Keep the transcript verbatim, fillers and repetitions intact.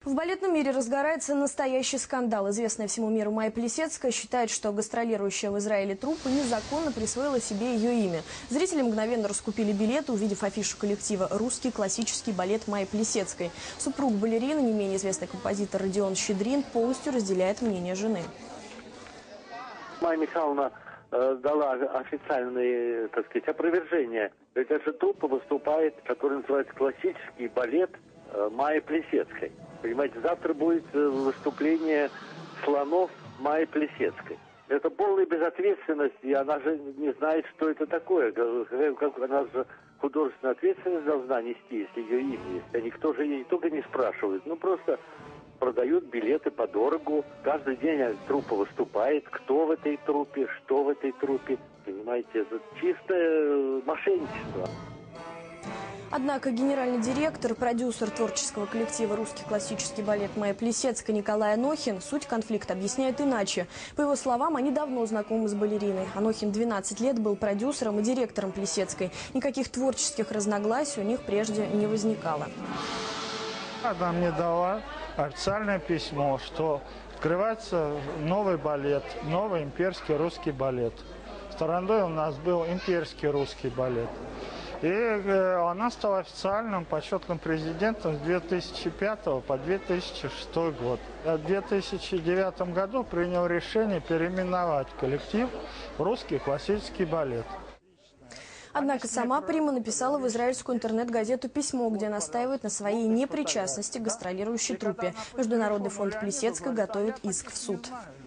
В балетном мире разгорается настоящий скандал. Известная всему миру Майя Плисецкая считает, что гастролирующая в Израиле труппа незаконно присвоила себе ее имя. Зрители мгновенно раскупили билеты, увидев афишу коллектива «Русский классический балет» Майи Плисецкой. Супруг балерины, не менее известный композитор Родион Щедрин, полностью разделяет мнение жены. Майя Михайловна э, дала официальное, так сказать, опровержение. Эта же труппа выступает, которая называется «Классический балет» э, Майи Плисецкой. Понимаете, завтра будет выступление слонов Майи Плисецкой. Это полная безответственность, и она же не знает, что это такое. Как она же художественную ответственность должна нести, если ее имя есть. А никто же ей только не спрашивает. Ну, просто продают билеты подорогу. Каждый день труппа выступает. Кто в этой труппе, что в этой труппе. Понимаете, это чистое мошенничество. Однако генеральный директор, продюсер творческого коллектива «Русский классический балет» Майя Плисецкая Николай Анохин суть конфликта объясняет иначе. По его словам, они давно знакомы с балериной. Анохин двенадцать лет был продюсером и директором Плисецкой. Никаких творческих разногласий у них прежде не возникало. Она мне дала официальное письмо, что открывается новый балет, новый имперский русский балет. Стороной у нас был имперский русский балет. И она стала официальным почетным президентом с две тысячи пятого по две тысячи шестой год. В две тысячи девятом году принял решение переименовать коллектив в «Русский классический балет». Однако сама Прима написала в израильскую интернет-газету письмо, где настаивает на своей непричастности к гастролирующей труппе. Международный фонд Плисецкой готовит иск в суд.